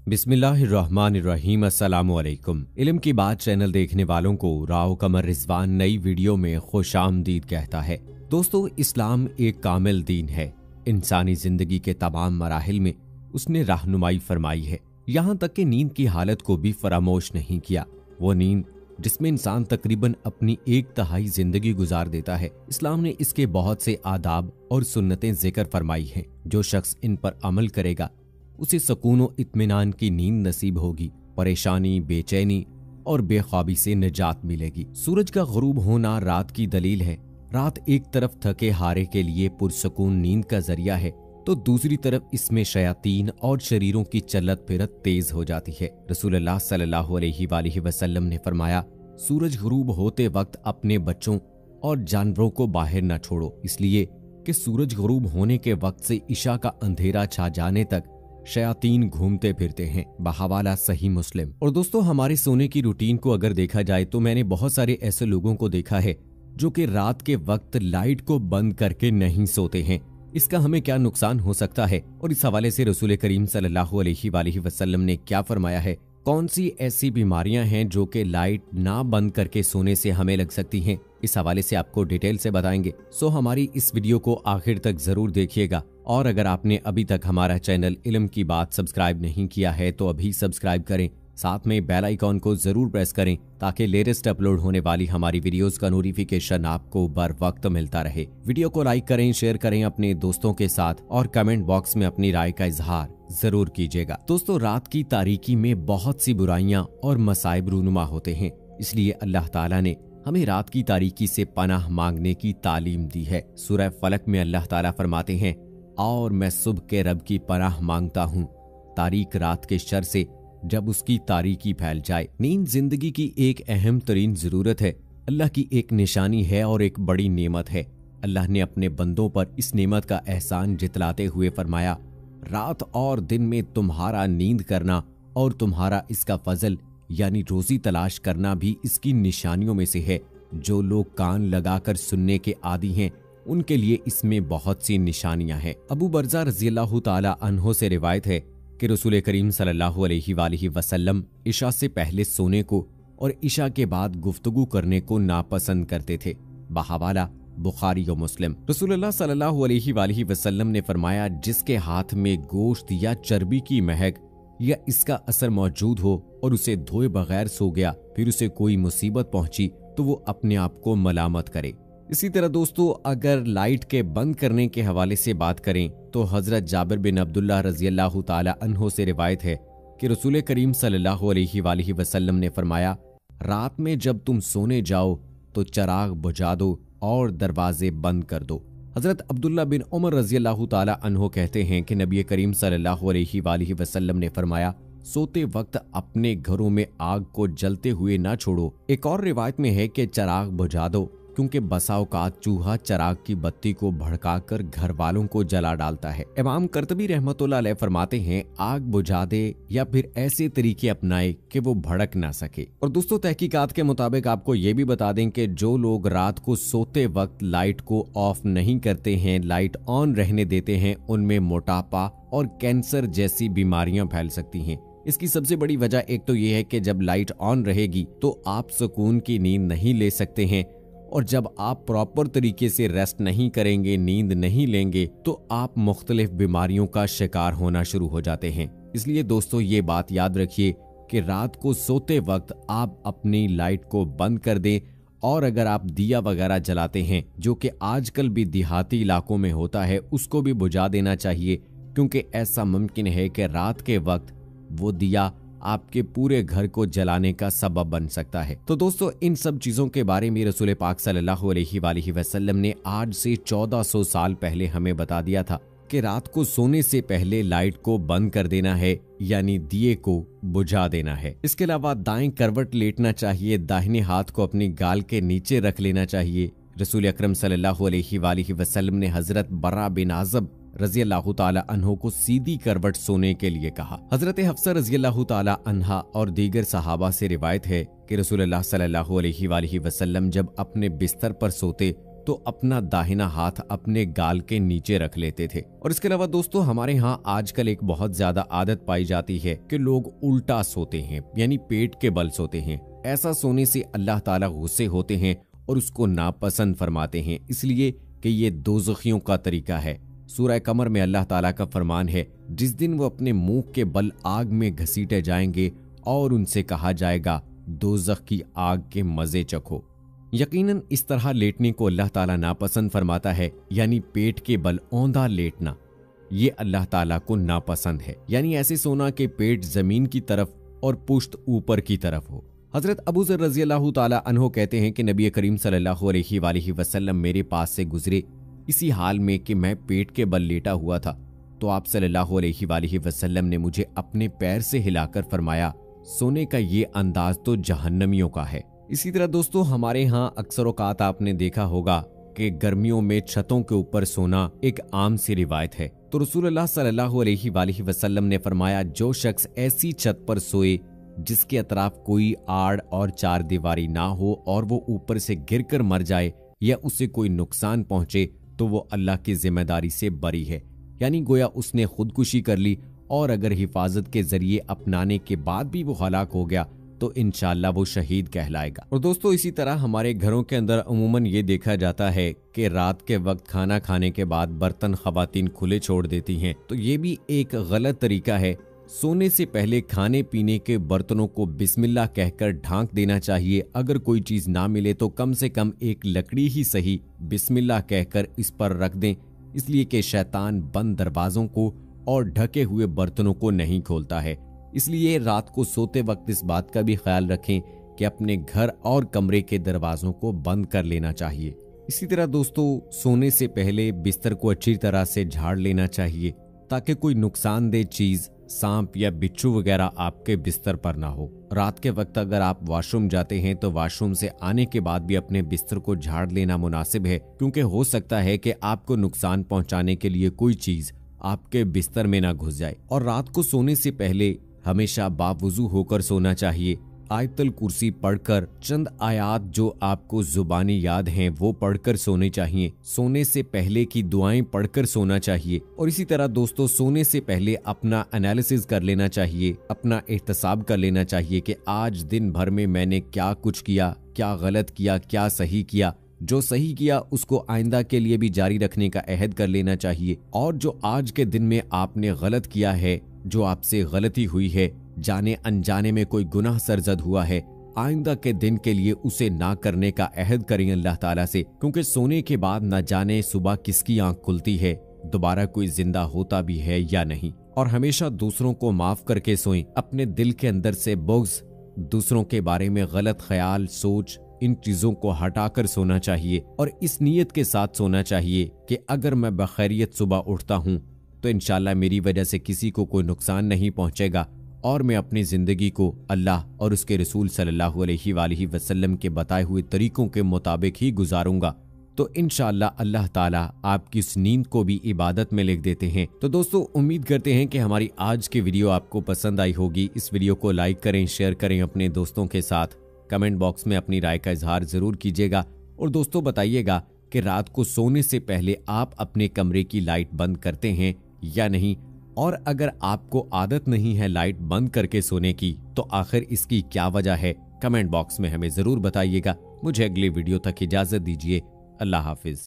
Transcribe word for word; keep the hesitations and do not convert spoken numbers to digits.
बिस्मिल्लाहिर्रहमानिर्रहीम अस्सलामु अलैकुम। इल्म की बात चैनल देखने वालों को राव कमर रिजवान नई वीडियो में खुशामदीद कहता है। दोस्तों, इस्लाम एक कामिल दीन है। इंसानी जिंदगी के तमाम मराहिल में उसने रहनुमाई फरमाई है। यहाँ तक कि नींद की हालत को भी फरामोश नहीं किया। वो नींद जिसमें इंसान तकरीबन अपनी एक तिहाई जिंदगी गुजार देता है। इस्लाम ने इसके बहुत से आदाब और सुन्नतें जिक्र फरमाई हैं। जो शख्स इन पर अमल करेगा उसे सुकून और इत्मीनान की नींद नसीब होगी। परेशानी, बेचैनी और बेख्वाबी से निजात मिलेगी। सूरज का गुरूब होना रात की दलील है। रात एक तरफ थके हारे के लिए पुरसुकून नींद का जरिया है, तो दूसरी तरफ इसमें शयातीन और शरीरों की चलत फिरत तेज हो जाती है। रसूलुल्लाह सल्लल्लाहु अलैहि वसल्लम ने फरमाया, सूरज गुरूब होते वक्त अपने बच्चों और जानवरों को बाहर न छोड़ो, इसलिए कि सूरज गुरूब होने के वक्त से इशा का अंधेरा छा जाने तक शयातीन घूमते फिरते हैं। बहवाला सही मुस्लिम। और दोस्तों, हमारे सोने की रूटीन को अगर देखा जाए तो मैंने बहुत सारे ऐसे लोगों को देखा है जो कि रात के वक्त लाइट को बंद करके नहीं सोते हैं। इसका हमें क्या नुकसान हो सकता है और इस हवाले से रसूल करीम सल्लल्लाहु अलैहि वसल्लम ने क्या फरमाया है। कौन सी ऐसी बीमारियां हैं जो कि लाइट ना बंद करके सोने से हमें लग सकती हैं, इस हवाले से आपको डिटेल से बताएंगे। सो हमारी इस वीडियो को आखिर तक जरूर देखिएगा। और अगर आपने अभी तक हमारा चैनल इल्म की बात सब्सक्राइब नहीं किया है तो अभी सब्सक्राइब करें, साथ में बेल आइकॉन को जरूर प्रेस करें ताकि लेटेस्ट अपलोड होने वाली हमारी वीडियोस का नोटिफिकेशन आपको बर वक्त मिलता रहे। वीडियो को लाइक करें, शेयर करें अपने दोस्तों के साथ और कमेंट बॉक्स में अपनी राय का इजहार जरूर कीजिएगा। दोस्तों, रात की तारीकी में बहुत सी बुराइयां और मसाइब रूनुमा होते हैं, इसलिए अल्लाह ताला ने हमें रात की तारीकी से पनाह मांगने की तालीम दी है। सूरह फलक में अल्लाह ताला फरमाते हैं, और मैं सुबह के रब की पनाह मांगता हूँ तारीक रात के शर से जब उसकी तारीकी फैल जाए। नींद जिंदगी की एक अहम तरीन जरूरत है, अल्लाह की एक निशानी है और एक बड़ी नेमत है। अल्लाह ने अपने बंदों पर इस नेमत का एहसान जितलाते हुए फरमाया, रात और दिन में तुम्हारा नींद करना और तुम्हारा इसका फजल यानी रोजी तलाश करना भी इसकी निशानियों में से है। जो लोग कान लगाकर सुनने के आदी हैं उनके लिए इसमें बहुत सी निशानियां हैं। अबू बरज़ा रज़ियल्लाहु ताला अन्हो से रिवायत है कि रसूल करीम सल्लल्लाहु अलैहि वसल्लम इशा से पहले सोने को और इशा के बाद गुफ्तगू करने को नापसंद करते थे। बहवाला बुखारी और मुस्लिम। रसूलुल्लाह सल्लल्लाहु अलैहि वसल्लम ने फरमाया, जिसके हाथ में गोश्त या चर्बी की महक या इसका असर मौजूद हो और उसे धोए बगैर सो गया, फिर उसे कोई मुसीबत पहुंची तो वो अपने आप को मलामत करे। इसी तरह दोस्तों, अगर लाइट के बंद करने के हवाले से बात करें तो हजरत जाबिर बिन अब्दुल्लाह रज़ियल्लाहु ताला अन्हो से रिवायत है कि रसूल करीम सल्लल्लाहु अलैहि वसल्लम ने फरमाया, रात में जब तुम सोने जाओ तो चराग बुझा दो और दरवाजे बंद कर दो। हजरत अब्दुल्ला बिन उमर रज़ियल्लाहु ताला अन्हो कहते हैं कि नबी करीम सल्लल्लाहु अलैहि वसल्लम ने फरमाया, सोते वक्त अपने घरों में आग को जलते हुए ना छोड़ो। एक और रिवायत में है कि चराग बुझा दो, क्योंकि बसा औकात चूहा चराग की बत्ती को भड़काकर घर वालों को जला डालता है। इमाम कर्तबी रहमतुल्लाह अलैह फरमाते हैं, आग बुझा दे या फिर ऐसे तरीके अपनाए कि वो भड़क ना सके। और दोस्तों, तहकीकात के मुताबिक आपको ये भी बता दें कि जो लोग रात को सोते वक्त लाइट को ऑफ नहीं करते हैं, लाइट ऑन रहने देते हैं, उनमें मोटापा और कैंसर जैसी बीमारियां फैल सकती हैं। इसकी सबसे बड़ी वजह एक तो ये है कि जब लाइट ऑन रहेगी तो आप सुकून की नींद नहीं ले सकते हैं, और जब आप प्रॉपर तरीके से रेस्ट नहीं करेंगे, नींद नहीं लेंगे, तो आप मुख्तलिफ बीमारियों का शिकार होना शुरू हो जाते हैं। इसलिए दोस्तों, ये बात याद रखिए कि रात को सोते वक्त आप अपनी लाइट को बंद कर दें, और अगर आप दिया वगैरह जलाते हैं जो कि आजकल भी देहाती इलाकों में होता है, उसको भी बुझा देना चाहिए, क्योंकि ऐसा मुमकिन है कि रात के वक्त वो दिया आपके पूरे घर को जलाने का सबब बन सकता है। तो दोस्तों, इन सब चीजों के बारे में रसूल पाक सल्लल्लाहु अलैहि वसल्लम ने आज से चौदह सौ साल पहले हमें बता दिया था कि रात को सोने से पहले लाइट को बंद कर देना है, यानी दिए को बुझा देना है। इसके अलावा दाएं करवट लेटना चाहिए, दाहिने हाथ को अपनी गाल के नीचे रख लेना चाहिए। रसूल अकरम सल्लल्लाहु अलैहि वसल्लम ने हजरत बरा बिन आज़ब रज़ियल्लाहु ताला अन्हो को सीधी करवट सोने के लिए कहा। हजरत हफ्सा रज़ियल्लाहु ताला अन्हा और दीगर सहाबा से रिवायत है कि रसूलुल्लाह सल्लल्लाहु अलैहि वसल्लम जब अपने बिस्तर पर सोते तो अपना दाहिना हाथ अपने गाल के नीचे रख लेते थे। और इसके अलावा दोस्तों हमारे यहाँ आजकल एक बहुत ज्यादा आदत पाई जाती है कि लोग उल्टा सोते हैं, यानी पेट के बल सोते हैं। ऐसा सोने से अल्लाह ताला गुस्से होते हैं और उसको नापसंद फरमाते हैं, इसलिए कि ये दोज़खियों का तरीका है। सूरह कमर में अल्लाह ताला का फरमान है, जिस दिन वो अपने मुंह के बल आग में घसीटे जाएंगे और उनसे कहा जाएगा दोज़ख की आग के मजे चखो। यकीनन इस तरह लेटने को अल्लाह ताला नापसंद फरमाता है, यानी पेट के बल औंधा लेटना ये अल्लाह ताला को नापसंद है, यानी ऐसे सोना के पेट जमीन की तरफ और पुश्त ऊपर की तरफ हो। हजरत अबू ज़र रज़ी अल्लाह ताला अन्हो कहते हैं कि नबी करीम सल्लल्लाहु अलैहि वसल्लम मेरे पास से गुजरे इसी हाल में कि मैं पेट के बल लेटा हुआ था, तो आप सल्लल्लाहु अलैहि वसल्लम ने मुझे अपने पैर से हिलाकर फरमाया, सोने का ये अंदाज तो जहन्नमियों का है। इसी तरह दोस्तों हमारे यहाँ अक्सर औकात आपने देखा होगा कि गर्मियों में छतों के ऊपर सोना एक आम सी रिवायत है। तो रसूलुल्लाह सल्लल्लाहु अलैहि वसल्लम ने फरमाया, जो शख्स ऐसी छत पर सोए जिसके अतराफ कोई आड़ और चार दीवारी ना हो और वो ऊपर से गिरकर मर जाए या उसे कोई नुकसान पहुंचे, तो वो अल्लाह की जिम्मेदारी से बरी है, यानी गोया उसने खुदकुशी कर ली। और अगर हिफाजत के जरिए अपनाने के बाद भी वो हलाक हो गया तो इंशाअल्लाह वो शहीद कहलाएगा। और दोस्तों इसी तरह हमारे घरों के अंदर अमूमन ये देखा जाता है कि रात के वक्त खाना खाने के बाद बर्तन खवातीन खुले छोड़ देती हैं, तो ये भी एक गलत तरीका है। सोने से पहले खाने पीने के बर्तनों को बिस्मिल्लाह कहकर ढांक देना चाहिए। अगर कोई चीज ना मिले तो कम से कम एक लकड़ी ही सही बिस्मिल्लाह कहकर इस पर रख दें, इसलिए कि शैतान बंद दरवाजों को और ढके हुए बर्तनों को नहीं खोलता है। इसलिए रात को सोते वक्त इस बात का भी ख्याल रखें कि अपने घर और कमरे के दरवाजों को बंद कर लेना चाहिए। इसी तरह दोस्तों सोने से पहले बिस्तर को अच्छी तरह से झाड़ लेना चाहिए ताकि कोई नुकसानदेह चीज, सांप या बिच्छू वगैरह आपके बिस्तर पर ना हो। रात के वक्त अगर आप वॉशरूम जाते हैं तो वॉशरूम से आने के बाद भी अपने बिस्तर को झाड़ लेना मुनासिब है, क्योंकि हो सकता है कि आपको नुकसान पहुंचाने के लिए कोई चीज आपके बिस्तर में ना घुस जाए। और रात को सोने से पहले हमेशा बावुजू होकर सोना चाहिए। आयतल कुर्सी पढ़कर, चंद आयात जो आपको जुबानी याद हैं वो पढ़कर सोने चाहिए। सोने से पहले की दुआएं पढ़कर सोना चाहिए। और इसी तरह दोस्तों सोने से पहले अपना एनालिसिस कर लेना चाहिए, अपना एहतसाब कर लेना चाहिए कि आज दिन भर में मैंने क्या कुछ किया, क्या गलत किया, क्या सही किया। जो सही किया उसको आइंदा के लिए भी जारी रखने का अहद कर लेना चाहिए। और जो आज के दिन में आपने गलत किया है, जो आपसे गलती हुई है, जाने अनजाने में कोई गुनाह सरजद हुआ है, आइंदा के दिन के लिए उसे ना करने का अहद करें अल्लाह ताला से, क्योंकि सोने के बाद न जाने सुबह किसकी आंख खुलती है, दोबारा कोई जिंदा होता भी है या नहीं। और हमेशा दूसरों को माफ करके सोएं। अपने दिल के अंदर से बुग़्ज़, दूसरों के बारे में गलत ख्याल, सोच, इन चीजों को हटाकर सोना चाहिए। और इस नीयत के साथ सोना चाहिए कि अगर मैं बखैरियत सुबह उठता हूँ तो इंशाल्लाह मेरी वजह से किसी को कोई नुकसान नहीं पहुंचेगा और मैं अपनी जिंदगी को अल्लाह और उसके रसूल सल्लल्लाहु अलैहि वसल्लम के बताए हुए तरीकों के मुताबिक ही गुजारूंगा। तो इंशाअल्लाह अल्लाह ताला आपकी इस नींद को भी इबादत में लिख देते हैं। तो दोस्तों उम्मीद करते हैं कि हमारी आज की वीडियो आपको पसंद आई होगी। इस वीडियो को लाइक करें, शेयर करें अपने दोस्तों के साथ। कमेंट बॉक्स में अपनी राय का इजहार जरूर कीजिएगा। और दोस्तों बताइएगा कि रात को सोने से पहले आप अपने कमरे की लाइट बंद करते हैं या नहीं। और अगर आपको आदत नहीं है लाइट बंद करके सोने की तो आखिर इसकी क्या वजह है, कमेंट बॉक्स में हमें जरूर बताइएगा। मुझे अगली वीडियो तक इजाजत दीजिए। अल्लाह हाफिज।